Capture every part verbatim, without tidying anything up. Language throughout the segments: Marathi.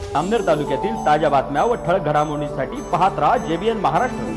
जामनेर तालुक्यातील ताज्या बातम्या व ठळक घडामोडींसाठी पाहत राहा जेबीएन महाराष्ट्र।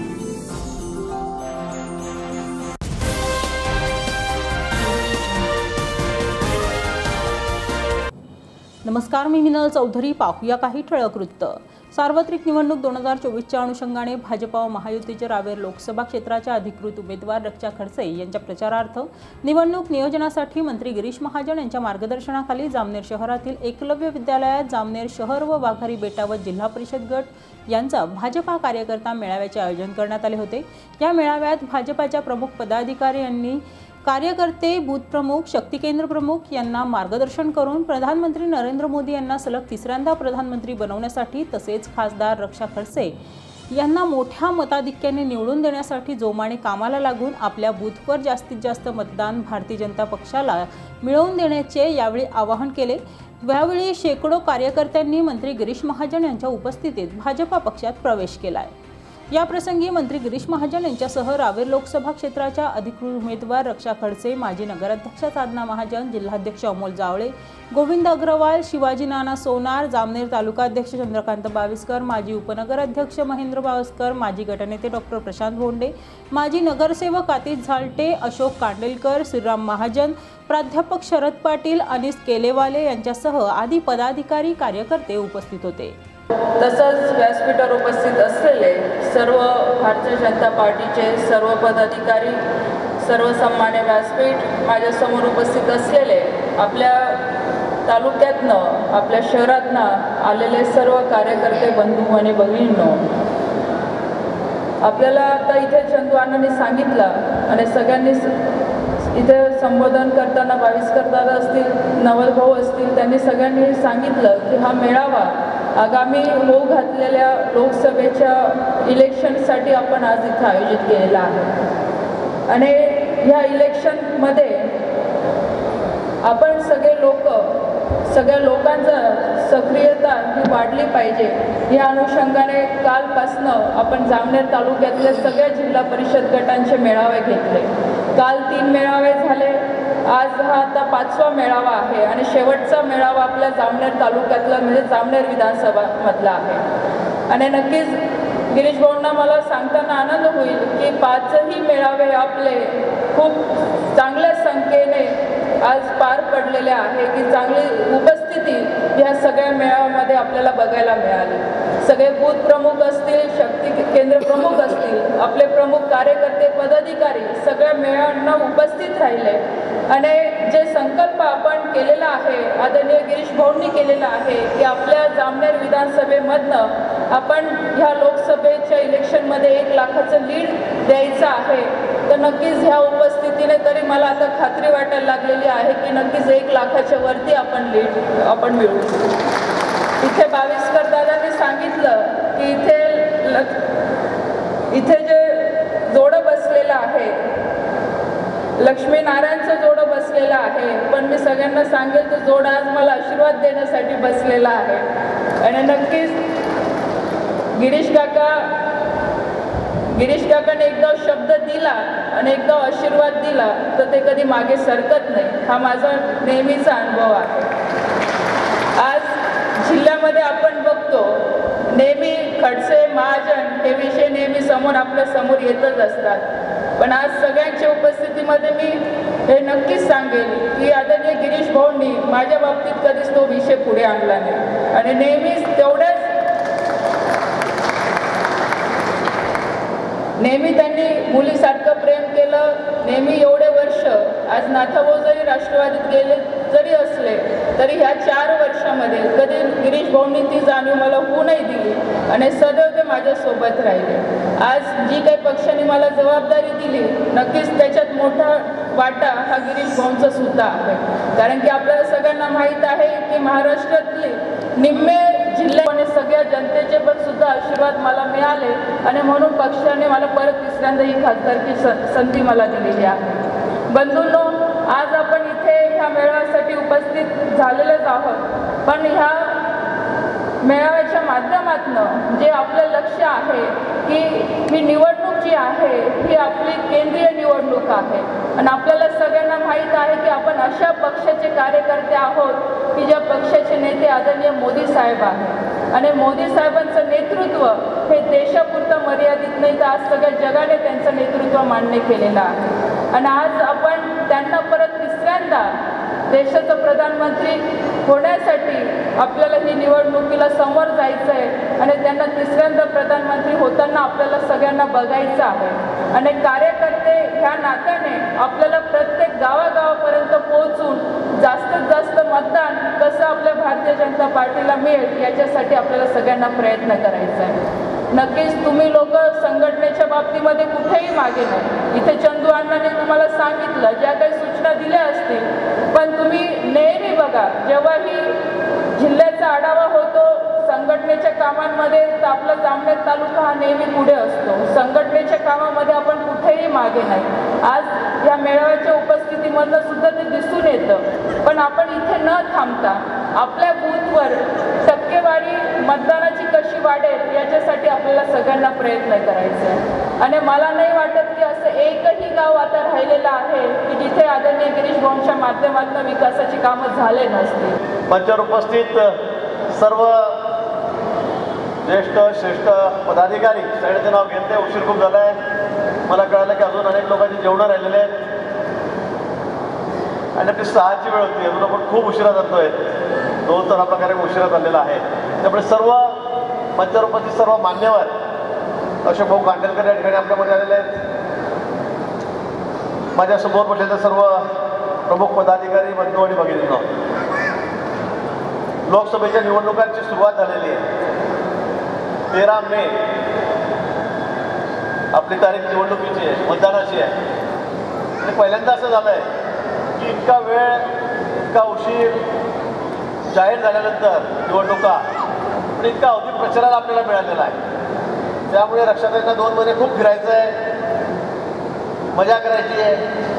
नमस्कार, मी मिनल चौधरी। पाहूया काही ठळक वृत्त। सार्वत्रिक निवडणूक दोन हजार चोवीसच्या अनुषंगाने भाजपा व महायुतीचे रावेर लोकसभा क्षेत्राच्या अधिकृत उमेदवार रक्षा खडसे यांच्या प्रचारार्थ निवडणूक नियोजनासाठी मंत्री गिरीश महाजन यांच्या मार्गदर्शनाखाली जामनेर शहरातील एकलव्य विद्यालयात जामनेर शहर व वाघारी बेटा व जिल्हा परिषद गट यांचा भाजपा कार्यकर्ता मेळाव्याचे आयोजन करण्यात आले होते। या मेळाव्यात भाजपाच्या प्रमुख पदाधिकारी यांनी कार्यकर्ते, बूथ प्रमुख, शक्ती केंद्र प्रमुख यांना मार्गदर्शन करून प्रधानमंत्री नरेंद्र मोदी यांना सलग तिसऱ्यांदा प्रधानमंत्री बनवण्यासाठी तसेच खासदार रक्षा खडसे यांना मोठ्या मताधिक्याने निवडून देण्यासाठी जोमाने कामाला लागून आपल्या बूथवर जास्तीत जास्त मतदान भारतीय जनता पक्षाला मिळवून देण्याचे यावेळी आवाहन केले। यावेळी शेकडो कार्यकर्त्यांनी मंत्री गिरीश महाजन यांच्या उपस्थितीत भाजपा पक्षात प्रवेश केला आहे। या प्रसंगी मंत्री गिरीश महाजन यांच्यासह रावेर लोकसभा क्षेत्राच्या अधिकृत उमेदवार रक्षा खडसे, माजी नगराध्यक्ष साधना महाजन, जिल्हाध्यक्ष अमोल जावळे, गोविंद अग्रवाल, शिवाजी नाना सोनार, जामनेर तालुकाध्यक्ष चंद्रकांत बाविस्कर, माजी उपनगराध्यक्ष महेंद्र बावस्कर, माजी गटनेते डॉक्टर प्रशांत भोंडे, माजी नगरसेवक आतिश झालटे, अशोक कांडेलकर, श्रीराम महाजन, प्राध्यापक शरद पाटील, अनिस केलेवाले यांच्यासह आदी पदाधिकारी, कार्यकर्ते उपस्थित होते। तसंच व्यासपीठावर उपस्थित असलेले सर्व भारतीय जनता पार्टीचे सर्व पदाधिकारी, सर्व सन्मान्य व्यासपीठ, माझ्यासमोर उपस्थित असलेले आपल्या तालुक्यातनं, आपल्या शहरातनं आलेले सर्व कार्यकर्ते, बंधू आणि भगिनींनो, आपल्याला आता इथे चंदू अण्णांनी सांगितलं आणि सगळ्यांनी इथे संबोधन करताना बाविस्कर दादा असतील, नवल भाऊ असतील, त्यांनी सगळ्यांनी सांगितलं की हा मेळावा आगामी होऊ घातलेल्या लोकसभेच्या इलेक्शनसाठी आपण आज इथे आयोजित केलेला आहे। आणि ह्या इलेक्शनमध्ये आपण सगळे लोक, सगळ्या लोकांचं सक्रियता ही वाढली पाहिजे। या अनुषंगाने कालपासनं आपण जामनेर तालुक्यातले सगळ्या जिल्हा परिषद गटांचे मेळावे घेतले। काल तीन मेळावे झाले, आज हा आता पाचवा मेळावा आहे आणि शेवटचा मेळावा आपल्या जामनेर तालुक्यातला म्हणजे जामनेर विधानसभा मधला आहे। आणि नक्कीच गिरीश भाऊंना मला सांगताना आनंद होईल की पाचही मेळावे आपले खूप चांगल्या संख्येने आज पार पडलेले आहे, की चांगली उपस्थिती ह्या सगळ्या मेळाव्यामध्ये आपल्याला बघायला मिळाली। सगळे बूथ प्रमुख असतील, शक्ती केंद्र प्रमुख असतील, आपले प्रमुख कार्यकर्ते, पदाधिकारी सगळ्या मेळाव्यांना उपस्थित राहिले आणि जे संकल्प आपण केलेला आहे, आदरणीय गिरीश भाऊंनी केलेला आहे की आपल्या जामनेर विधानसभेमधनं आपण ह्या लोकसभेच्या इलेक्शनमध्ये एक लाखाचं लीड द्यायचं आहे, तर नक्कीच ह्या उपस्थितीने तरी मला आता खात्री वाटायला लागलेली आहे की नक्कीच एक लाखाच्या वरती आपण लीड आपण मिळवू। इथे बाविस्कर दादांनी सांगितलं की इथे इथे जे जोडं बसलेलं आहे, लक्ष्मीनारायणचं जोडं बसलेलं आहे, पण मी सगळ्यांना सांगेल तो जोड आज मला आशीर्वाद देण्यासाठी बसलेला आहे। आणि नक्कीच गिरीश काका गिरीश काकाने एकदा शब्द दिला आणि एकदा आशीर्वाद दिला तर ते कधी मागे सरकत नाही, हा माझा नेहमीचा अनुभव आहे। आज जिल्ह्यामध्ये आपण बघतो नेहमी खडसे, महाजन हे विषय नेहमी समोर आपल्या समोर येतच असतात, पण आज सगळ्यांच्या उपस्थितीमध्ये मी हे नक्कीच सांगेन की आदरणीय गिरीश भाऊंनी माझ्या बाबतीत कधीच तो विषय पुढे आणला नाही आणि नेहमीच तेवढ्याच नेहमी त्यांनी मुलीसारखं प्रेम केलं। नेहमी एवढे वर्ष आज नाथाभाऊ जरी राष्ट्रवादीत गेले जरी असले तरी ह्या चार वर्षामध्ये कधी गिरीश भाऊंनी ती जाणीव मला होऊ नाही दिली आणि सदैव ते माझ्यासोबत राहिले। आज जी काही पक्षाने मला जबाबदारी दिली नक्कीच त्याच्यात मोठा वाटा हा गिरीश भाऊंचा सुद्धा आहे, कारण की आपल्याला सगळ्यांना माहीत आहे की महाराष्ट्रातले निम्मे जिल्हे आणि सगळ्या जनतेचे पण सुद्धा आशीर्वाद मला मिळाले आणि म्हणून पक्षाने मला परत तिसऱ्यांदा ही खासदारकी संधी मला दिलेली आहे। बंधूंनो, आज आपण इथे ह्या मेळाव्यासाठी उपस्थित झालेलेच आहोत, पण ह्या मेळाव्याच्या माध्यमातून जे आपलं लक्ष आहे की ही निवडणूक जी आहे ही आपली केंद्रीय निवडणूक आहे आणि आपल्याला सगळ्यांना माहीत आहे की आपण अशा पक्षाचे कार्यकर्ते आहोत की ज्या पक्षाचे नेते आदरणीय मोदी साहेब आहेत। आणि मोदी साहेबांचं नेतृत्व हे देशापुरतं मर्यादित नाही तर आज सगळ्या जगाने त्यांचं नेतृत्व मान्य केलेलं आहे. आणि आज आपण त्यांना परत तिसऱ्यांदा देशाचं प्रधानमंत्री होण्यासाठी आपल्याला ही निवडणुकीला समोर जायचं आहे आणि त्यांना तिसऱ्यांदा प्रधानमंत्री होताना आपल्याला सगळ्यांना बघायचं आहे. आणि कार्यकर्ते ह्या नात्याने आपल्याला प्रत्येक गावागावापर्यंत पोहोचून जास्तीत जास्त मतदान कसं आपल्या भारतीय जनता पार्टीला मिळेल याच्यासाठी आपल्याला सगळ्यांना प्रयत्न करायचा आहे. नक्कीच तुम्ही लोक संघटनेच्या बाबतीमध्ये कुठेही मागे नाही. इथे चंदू अण्णांनी तुम्हाला सांगितलं ज्या काही सूचना दिल्या असतील, पण तुम्ही नेहमी बघा जेव्हाही जिल्ह्याचा आढावा होतो संघटनेच्या कामांमध्ये तर आपला जामनेर तालुका हा नेहमी पुढे असतो. संघटनेच्या कामामध्ये आपण कुठेही मागे नाही. आज या मेळाव्याच्या उपस्थितीमधनं सुद्धा ते दिसून येतं. पण आपण इथे न थांबता आपल्या बूथवर टक्केवारी मतदानाची कशी वाढेल याच्यासाठी आपल्याला सगळ्यांना प्रयत्न करायचा आहे. आणि मला नाही वाटत की असं एकही गाव आता राहिलेलं आहे की जिथे आदरणीय गिरीश भाऊंच्या माध्यमातून विकासाची कामं झाले नसतील. मंचावर उपस्थित सर्व ज्येष्ठ श्रेष्ठ पदाधिकारी सगळ्यांचे नाव घेते. उशीर खूप झाला आहे. मला कळालं की अजून अनेक लोकांची जेवणं राहिलेले आहेत आणि आपली सहाची वेळ होती. अजून आपण खूप उशिरा जातो आहे. दोन तर आपला कार्यक्रम उशिरा झालेला आहे. त्यामुळे सर्व मंचावर उपस्थित सर्व मान्यवर अशोक भाऊ कांडेलकर या ठिकाणी आपल्यामध्ये आलेले आहेत. माझ्यासमोर बसलेले सर्व प्रमुख पदाधिकारी बंधू आणि भगिनींनो, लोकसभेच्या निवडणुकांची सुरुवात झालेली आहे. तेरा मे आपली तारीख निवडणुकीची आहे, मतदानाची आहे. आणि पहिल्यांदा असं झालं आहे की इतका वेळ इतका उशीर जाहीर झाल्यानंतर निवडणुका आणि इतका अवधी प्रचाराला आपल्याला मिळालेला आहे. त्यामुळे रक्षाताईंना दोन महिने खूप फिरायचं आहे, मजा करायची आहे.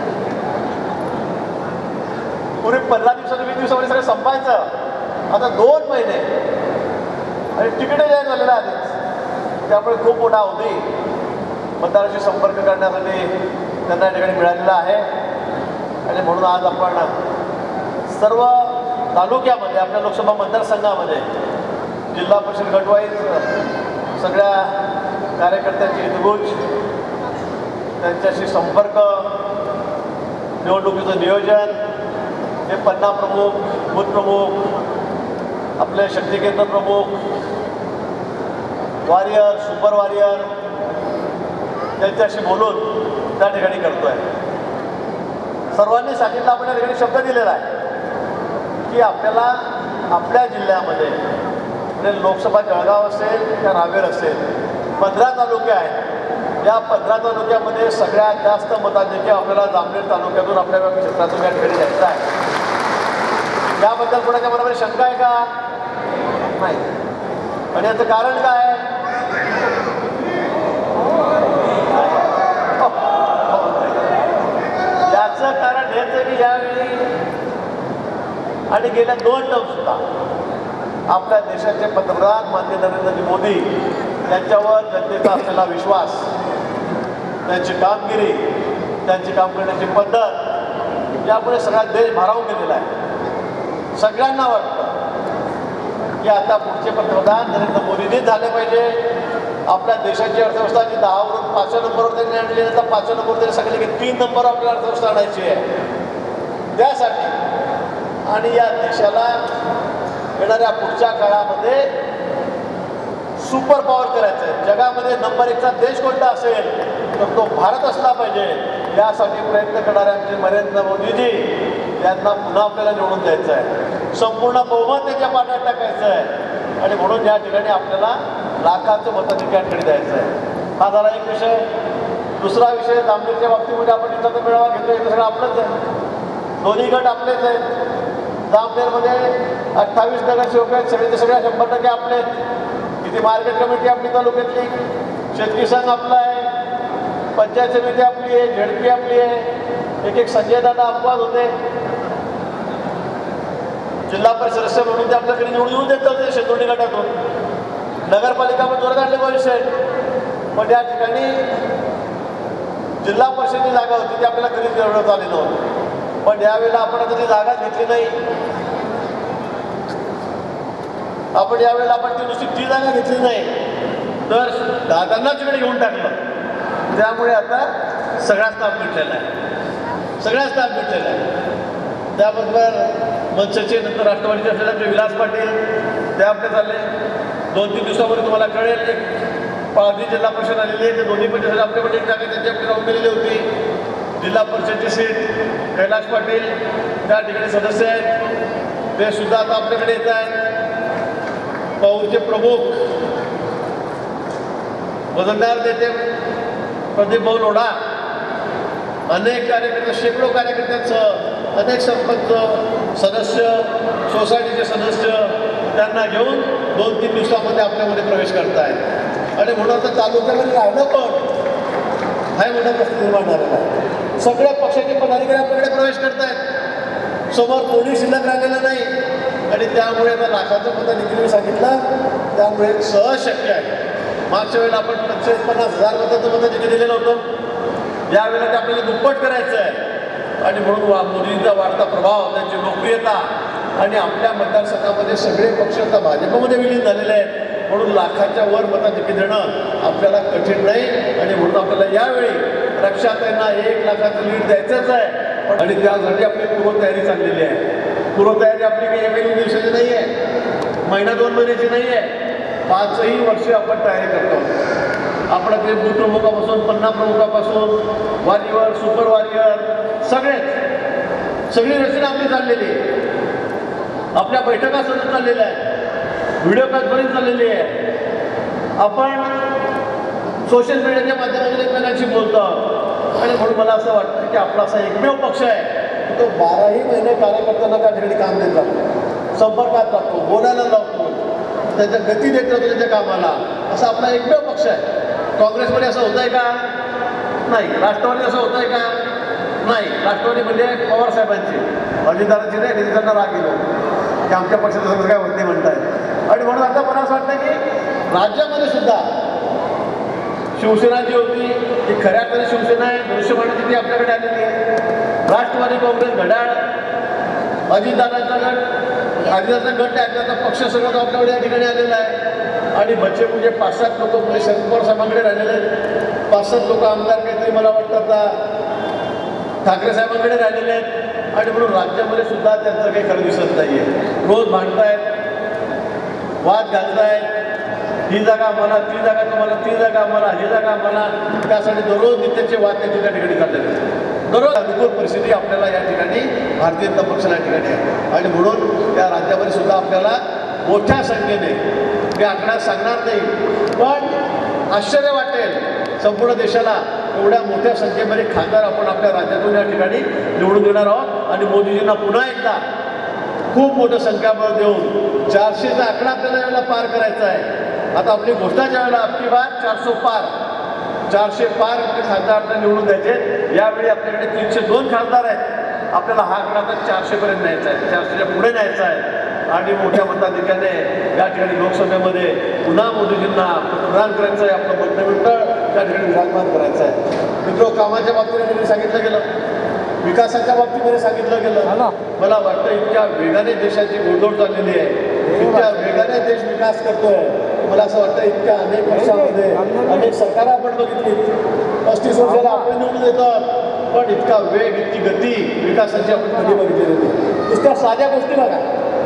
पूर्वी पंधरा दिवसांनी वीस दिवसामध्ये सगळं संपायचं, आता दोन महिने आणि तिकीटं जाहीर झालेलं आधीच. त्यामुळे खूप मोठा अवधी मतदाराशी संपर्क करण्यासाठी त्यांना या ठिकाणी मिळालेला आहे. आणि म्हणून आज आपण सर्व तालुक्यामध्ये आपल्या लोकसभा मतदारसंघामध्ये जिल्हा परिषद गटवाईज सगळ्या कार्यकर्त्यांची हितगुज, त्यांच्याशी संपर्क, निवडणुकीचं नियोजन, हे पन्ना प्रमुख, बूथ प्रमुख, आपले शक्ती केंद्र प्रमुख, वॉरियर, सुपर वॉरियर त्यांच्याशी बोलून त्या ठिकाणी करतो आहे. सर्वांनी सांगितलं, आपण या ठिकाणी शब्द दिलेला आहे की आपल्याला आपल्या जिल्ह्यामध्ये म्हणजे लोकसभा जळगाव असेल या रावेर असेल, पंधरा तालुके आहेत. या पंधरा तालुक्यामध्ये सगळ्यात जास्त मताधिक्य आपल्याला जामनेर तालुक्यातून आपल्या क्षेत्रातून या ठिकाणी द्यायचं आहे. याबद्दल कोणाच्या मनामध्ये शंका आहे का? नाही. आणि याचं कारण काय? याचं कारण हेच आहे की यावेळी आणि गेल्या दोन टर्म सुद्धा आपल्या देशाचे पंतप्रधान माननीय नरेंद्रजी मोदी यांच्यावर जनतेचा असलेला विश्वास, त्यांची कामगिरी, त्यांची काम करण्याची पद्धत यामुळे सगळा देश भारावून गेलेला आहे. सगळ्यांना वाटतं की आता पुढचे पंतप्रधान नरेंद्र मोदींनीच झाले पाहिजे. आपल्या देशाची अर्थव्यवस्था जी दहावरून पाचव्या नंबरवर त्यांनी आणली आहे, तर पाचव्या नंबरवर त्यांनी सांगितले की तीन नंबर आपल्याला अर्थव्यवस्था आणायची आहे. त्यासाठी आणि या देशाला येणाऱ्या पुढच्या काळामध्ये सुपर पॉवर करायचं आहे. जगामध्ये नंबर एकचा देश कोणता असेल तर तो भारत असला पाहिजे. यासाठी प्रयत्न करणारे आमचे नरेंद्र मोदीजी यांना पुन्हा आपल्याला निवडून द्यायचं आहे. संपूर्ण बहुमत त्याच्या पाठ्यात टाकायचं आहे. आणि म्हणून या ठिकाणी आपल्याला लाखांचं मताधिक्यांकडे द्यायचं आहे. हा झाला एक विषय. दुसरा विषय जामनेरच्या बाबतीमध्ये आपण इथं तर मेळावा घेतो, हे सगळं आपलंच आहे. दोन्ही गट आपलेच आहेत. जामनेरमध्ये अठ्ठावीस नगरसेवक आहेत, सगळ्याचे सगळ्या शंभर टक्के आपले आहेत. इथे मार्केट कमिटी आपली तालुक्यातली, शेतकरी संघ आपला आहे, पंचायत समिती आपली आहे, झेडपी आपली आहे. एक एक संजय दादा अपवाद होते, जिल्हा परिषद सदस्य म्हणून ते आपल्याकडे निवडून येऊन देत होते शेतोडी गटातून. नगरपालिका पण जोरात आणले भविष्य. पण या ठिकाणी जिल्हा परिषदेची जागा होती ती आपल्याला कधीच निवडण्यात आली नव्हती. पण यावेळेला आपण आता ती जागा घेतली नाही. आपण यावेळेला आपण ती नुसती ती जागा घेतली नाही तर दादांनाच इकडे घेऊन टाकलं. त्यामुळे आता सगळा स्टाफ भेटलेला आहे, सगळा स्टाफ भेटलेला आहे. त्याबरोबर मनसेचे नंतर राष्ट्रवादीचे असलेले आपले विलास पाटील ते आपले झाले. दोन तीन दिवसापूर्वी तुम्हाला कळेल एक पारधी जिल्हा परिषद आलेली आहे, ते दोन्ही परिषद आपल्याकडे एक जागा त्यांची आपली राहून गेलेली होती. जिल्हा परिषदची सीट कैलाश पाटील त्या ठिकाणी सदस्य आहेत, ते सुद्धा आता आपल्याकडे येत आहेत. पौरचे प्रमुख वजनदार नेते प्रदीप भाऊ लोढा, अनेक कार्यकर्ते, शेकडो कार्यकर्त्यांचं, अनेक सरपंच सदस्य, सोसायटीचे सदस्य त्यांना घेऊन दोन तीन दिवसामध्ये आपल्यामध्ये प्रवेश करतायत. आणि म्हणून आता तालुक्यामध्ये राहिलं पण हाय मोठा प्रश्न निर्माण झालेला आहे. सगळ्या पक्षाचे पदाधिकारी आपल्याकडे प्रवेश करतायत, समोर कोणी शिल्लक राहिलेलं नाही. आणि त्यामुळे आता लाखाचं मतं देखील मी सांगितलं, त्यामुळे सहज शक्य आहे. मागच्या वेळेला आपण पंचेचाळीस पन्नास हजार मताचं मतं देखील दिलेलं होतं, यावेळेला ते आपल्याला दुप्पट करायचं आहे. आणि म्हणून वा मोदींचा वाढता प्रभाव, त्यांची लोकप्रियता आणि आपल्या मतदारसंघामध्ये सगळे पक्ष आता भाजपमध्ये विलीन झालेले आहेत. म्हणून लाखाच्या वर मताधिक्य देणं आपल्याला कठीण नाही. आणि म्हणून आपल्याला यावेळी रक्षाताईंना एक लाखाचं लीड द्यायचंच आहे. आणि त्यासाठी आपली पूर्वतयारी चाललेली आहे. पूर्वतयारी आपली काही एक एक दिवसाची नाही आहे, महिना दोन महिन्याची नाही आहे, पाचही वर्ष आपण तयारी करतो. आपण ते बूथ प्रमुखापासून पन्ना प्रमुखापासून वारीवर सुपर वारीवर सगळेच सगळी रचना आपली चाललेली आहे. आपल्या बैठका सतत चाललेल्या आहेत, व्हिडिओ कॉन्फरन्स चाललेली आहे. आपण सोशल मीडियाच्या माध्यमातून एकमेकांशी बोलतो. आणि म्हणून मला असं वाटतं की आपला असा एकमेव पक्ष आहे तो बाराही महिने कार्यकर्त्यांना त्या ठिकाणी काम देत राहतो, संपर्कात राहतो, बोलायला लावतो, त्याच्या गती देत राहतो त्याच्या कामाला. असा आपला एकमेव पक्ष आहे. काँग्रेसमध्ये असं होत आहे का? नाही. राष्ट्रवादी असं होत आहे का? नाही. राष्ट्रवादी म्हणजे पवार साहेबांची, अजितदारांची नाही. अजितदारांना राग गेलो की आमच्या पक्षाचं सगळं काय होत नाही म्हणताय. आणि म्हणून आता मला असं वाटतं की राज्यामध्ये सुद्धा शिवसेना जी होती ती खऱ्या अर्थाने शिवसेना आहे, दृश्यमानाची ती आपल्याकडे आलेली आहे. राष्ट्रवादी काँग्रेस घड्याळ, अजितदारांचा गट, अजितदारांचा गट आहे, अजितदारांचा पक्ष सगळं तो आपल्याकडे या ठिकाणी आलेला आहे. आणि बच्चे म्हणजे पाच सात लोक म्हणजे शरद पवार साहेबांकडे राहिलेले आहेत. पाच सात लोक आमदार काहीतरी मला वाटतं आता ठाकरे साहेबांकडे राहिलेले आहेत. आणि म्हणून राज्यामध्ये सुद्धा त्यांचं काही खरं दिसत नाही आहे. रोज भांडतायत, वाद घालतायत, ही जागा आम्हाला, ती जागा तुम्हाला, ती जागा आम्हाला, ही जागा आम्हाला. त्यासाठी दररोज नित्याचे वाद त्यांच्या त्या ठिकाणी चाललेले आहेत. दररोज अनुकूल परिस्थिती आपल्याला या ठिकाणी भारतीय जनता पक्षाला या ठिकाणी आहे. आणि म्हणून त्या राज्यामध्ये सुद्धा आपल्याला मोठ्या संख्येने, मी आकडा सांगणार नाही, पण आश्चर्य वाटेल संपूर्ण देशाला एवढ्या मोठ्या संख्येमध्ये खासदार आपण आपल्या राज्यातून या ठिकाणी निवडून देणार आहोत. आणि मोदीजींना पुन्हा एकदा खूप मोठं संख्याबळ देऊन चारशेचा आकडा आपल्याला यावेळेला पार करायचा आहे. आता आपली घोषणा ज्या वेळेला आपली बार चारशे पार चारशे पार खासदार आपल्याला निवडून द्यायचे. यावेळी आपल्याकडे तीनशे दोन खासदार आहेत. आपल्याला हा आकडा आता चारशेपर्यंत न्यायचा आहे, चारशेच्या पुढे न्यायचा आहे. आणि मोठ्या मताधिक्याने या ठिकाणी लोकसभेमध्ये पुन्हा मोदीजींना पंतप्रधान करायचं आहे, आपलं मंत्रिमंडळ त्या ठिकाणी विराजमान करायचं आहे. मित्र, कामाच्या बाबतीमध्ये सांगितलं गेलं, विकासाच्या बाबतीमध्ये सांगितलं गेलं. मला वाटतं इतक्या वेगाने देशाची घोडदौड चाललेली आहे, इतक्या वेगाने देश विकास करतोय. मला असं वाटतं इतक्या अनेक वर्षामध्ये अनेक सरकारं आपण बघितली, पस्तीस वर्षाला आपण निवडून येतात, पण इतका वेग, इतकी गती विकासाची आपण कधी बघितली होती. नुसत्या साध्या गोष्टी बघा,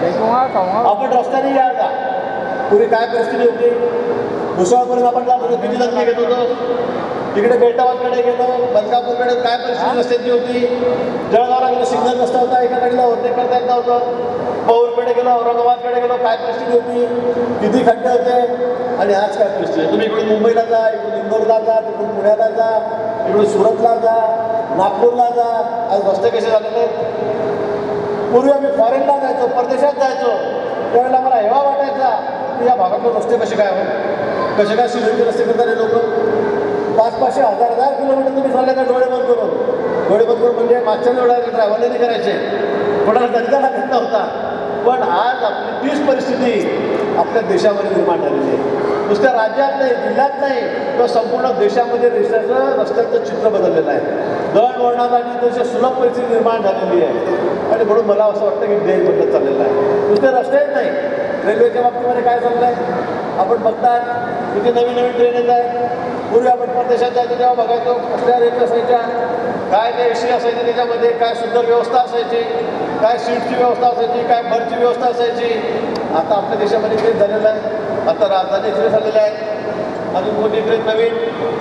आपण रस्त्याने या का पूर्वी काय परिस्थिती होती. भुसावळपर्यंत आपण जात होतो, किती जण घेत होतो. तिकडे बेटावादकडे गेलो, बदलापूरकडे काय परिस्थिती रस्त्याची होती. जळगावला गेलो, सिग्नल रस्ता होता, एका गाडीला ओव्हरटेक करता येत नव्हतं. पौरकडे गेलो, औरंगाबादकडे गेलो, काय परिस्थिती होती, किती खड्डे होते. आणि आज काय परिस्थिती आहे. तुम्ही इकडून मुंबईला जा, इकडून इंदोरला जा, तिकडून पुण्याला जा, इकडून सुरतला जा, नागपूरला जा. आज रस्ते कसे झालेले आहेत. पूर्वी आम्ही फॉरेनला जायचो, परदेशात जायचो, त्यावेळेला मला हेवा वाटायचा की या भागातले रस्ते कसे काय हो, कसे काय सिलेंडर रस्ते करतात हे लोक. पाच पाचशे हजार हजार किलोमीटर तुम्ही चालले का डोळे बंद करून. डोळे बंद करून म्हणजे मागच्या वेळेला ड्रायव्हरने नाही करायचे, कोणाला दर्जा लागत नव्हता. पण आज आपली तीच परिस्थिती आपल्या देशामध्ये निर्माण झालेली आहे. नुसत्या राज्यात नाही, जिल्ह्यात नाही, तर संपूर्ण देशामध्ये देशाचं रस्त्याचं चित्र बदललेलं आहे. दळणवळणात आणि तशी सुलभ परिस्थिती निर्माण झालेली आहे. आणि म्हणून मला असं वाटतं की देश बदलत चाललेला आहे. नुसते रस्तेच नाही, रेल्वेच्या बाबतीमध्ये काय चाललं आहे आपण बघताय, तिथे नवीन नवीन ट्रेन येत आहेत. पूर्वी आपण परदेशात जायचो तेव्हा बघायचो कसल्या रेल्वे असायच्या, काय ते एसी असायचे, त्याच्यामध्ये काय सुंदर व्यवस्था असायची, काय सीटची व्यवस्था असायची, काय बर्थची व्यवस्था असायची. आता आपल्या देशामध्ये तेच झालेलं आहे. आता राजधानी एक्सप्रेस आलेल्या आहेत, अजून कोणती ट्रेन नवीन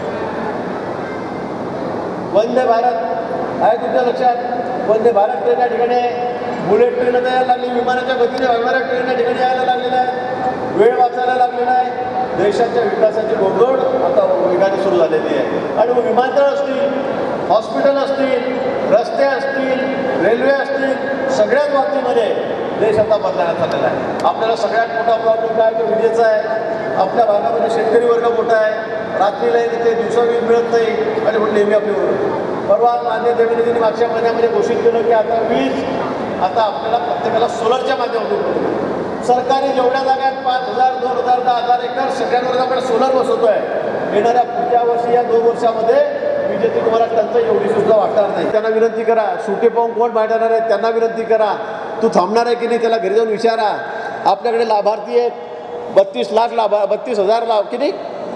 वंदे भारत आहे तुमच्या लक्षात. वंदे भारत ट्रेन या ठिकाणी आहे, बुलेट ट्रेन यायला लागली, विमानाच्या गतीने वाहणाऱ्या ट्रेन या ठिकाणी यायला लागलेल्या आहे, वेळ वाचायला लागलेला आहे. देशाच्या विकासाची घोडदौड आता वेगाने सुरू झालेली आहे. आणि विमानतळ असतील, हॉस्पिटल असतील, रस्ते असतील, रेल्वे असतील, सगळ्याच बाबतीमध्ये देश आता बदलण्यात आलेला आहे. आपल्याला सगळ्यात मोठा प्रॉब्लेम काय तो विजेचा आहे. आपल्या भागामध्ये शेतकरी वर्ग मोठा आहे, रात्रीला तिथे दिवसा वीज मिळत नाही आणि म्हणून नेहमी आपली ओरड. परवा मान्य देवेंद्रजींनी मागच्या महिन्यामध्ये घोषित केलं की आता वीज आता आपल्याला प्रत्येकाला सोलरच्या माध्यमातून मिळते. सरकारी जेवढ्या जागा पाच हजार दोन हजार दहा हजार एकर सगळ्यांवर आपण सोलर बसवतोय. येणाऱ्या पुढच्या वर्षी या दोन वर्षामध्ये विजेची तुम्हाला टंचाई एवढी सुद्धा वाटणार नाही. त्यांना विनंती करा, सुटे पाहून कोण भांडणार आहे त्यांना विनंती करा, तू थांबणार आहे की नाही त्याला घरी जाऊन विचारा. आपल्याकडे लाभार्थी आहेत बत्तीस लाख लाभा बत्तीस हजार लाभ किती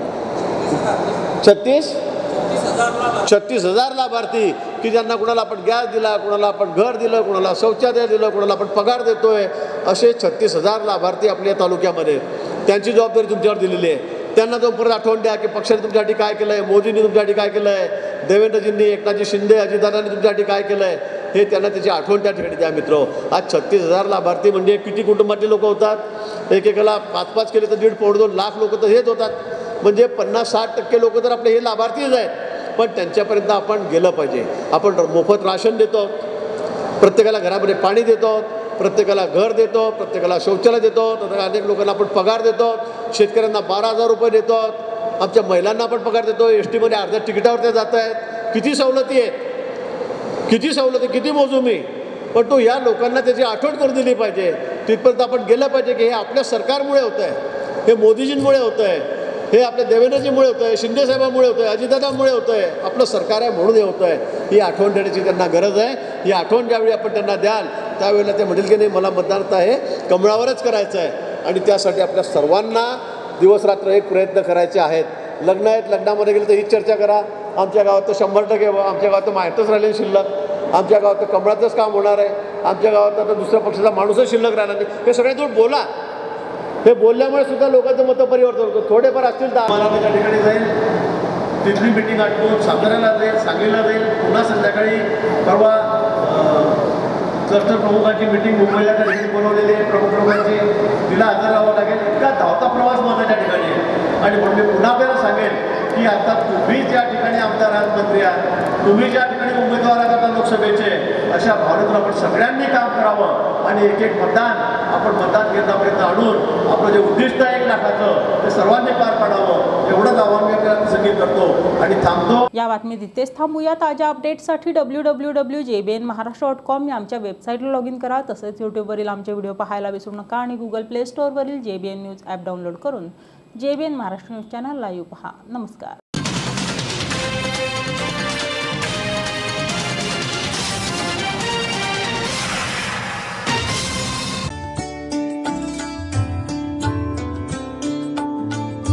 छत्तीस छत्तीस हजार लाभार्थी की ज्यांना कुणाला आपण गॅस दिला, कुणाला आपण घर दिलं, कुणाला शौचालय दिलं, कुणाला आपण पगार देतोय. असे छत्तीस हजार लाभार्थी आपल्या तालुक्यामध्ये. त्यांची जबाबदारी तुमच्यावर दिलेली आहे. त्यांना जो परत आठवण द्या की पक्षाने तुमच्यासाठी काय केलं आहे, मोदींनी तुमच्यासाठी काय केलं आहे, देवेंद्रजींनी, एकनाथजी शिंदे, अजितदादांनी तुमच्यासाठी काय केलं आहे, हे त्यांना त्याची आठवण त्या ठिकाणी द्या मित्र. आज छत्तीस हजार लाभार्थी म्हणजे किती कुटुंबातले लोक होतात. एकेकाला पाच पाच केले तर दीड पावणे दोन लाख लोक तर हेच होतात. म्हणजे पन्नास साठ टक्के लोक तर आपले हे लाभार्थीच आहेत. पण त्यांच्यापर्यंत आपण गेलं पाहिजे. आपण मोफत राशन देतो, प्रत्येकाला घरामध्ये पाणी देतो, प्रत्येकाला घर देतो, प्रत्येकाला शौचालय देतो, अनेक लोकांना आपण पगार देतो, शेतकऱ्यांना बारा हजार रुपये देतो, आमच्या महिलांना आपण पगार देतो, एस टीमध्ये अर्ध्या तिकिटावर ते जात आहेत. किती सवलती आहेत, किती सवलती, किती मोजू मी. पण तो या लोकांना त्याची आठवण करून दिली पाहिजे. तिथपर्यंत आपण गेलं पाहिजे की हे आपल्या सरकारमुळे होतं आहे, हे मोदीजींमुळे होतं आहे, हे आपल्या देवेंद्रजीमुळे होतं आहे, शिंदेसाहेबांमुळे होतं आहे, अजितदादांमुळे होतं आहे, आपलं सरकार आहे म्हणून हे होतं आहे. ही आठवण देण्याची त्यांना गरज आहे. ही आठवण ज्यावेळी आपण त्यांना द्याल त्यावेळेला ते म्हणतील की नाही मला मतदान आहे कमळावरच करायचं आहे. आणि त्यासाठी आपल्या सर्वांना दिवसरात्र एक प्रयत्न करायचे आहेत. लग्न आहेत, लग्नामध्ये गेलं तर हीच चर्चा करा. आमच्या गावात तर शंभर टक्के, आमच्या गावात तर माहीतच राहिले शिल्लक, आमच्या गावात तर कमळाचंच काम होणार आहे, आमच्या गावात तर दुसऱ्या पक्षाचा माणूसच शिल्लक राहणार नाही. हे सगळ्यांजवळ बोला. हे बोलल्यामुळे सुद्धा लोकांचं मत परिवर्तन होतं. थोडेफार असतील तर मला त्या ठिकाणी जाईल, तिथली मिटिंग आटपून साताऱ्याला जाईल, सांगलीला जाईल, पुन्हा संध्याकाळी परवा क्लस्टर प्रमुखांची मिटिंग मुंबईला त्या ठिकाणी बोलवलेली आहे प्रमुख लोकांची, तिला हजर राहावं लागेल. इतका धावता प्रवास माझा त्या ठिकाणी आहे. आणि म्हणून मी पुन्हा आपल्याला सांगेन की आता तुम्ही ज्या ठिकाणी आमदार आहात, मंत्री आहात, तुम्ही ज्या ठिकाणी उमेदवार आहात आता लोकसभेचे, अशा भावनेतून आपण सगळ्यांनी काम करावं आणि एक एक मतदान आपण मतदान केंद्रापर्यंत आणून आपलं जे उद्दिष्ट आहे एक लाखाचं ते सर्वांनी पार पाडावं, एवढंच आव्हान मी आपल्याला संगीत करतो आणि थांबतो. या बातमीत इथेच थांबूया. ताज्या अपडेट्ससाठी W W W J B N Maharashtra dot com या आमच्या वेबसाईटला लॉग इन करा. तसंच यूट्यूबवरील आमचे व्हिडिओ पाहायला विसरू नका आणि गुगल प्ले स्टोअरवरील J B N news app download करून J B N Maharashtra news channel live पहा. नमस्कार.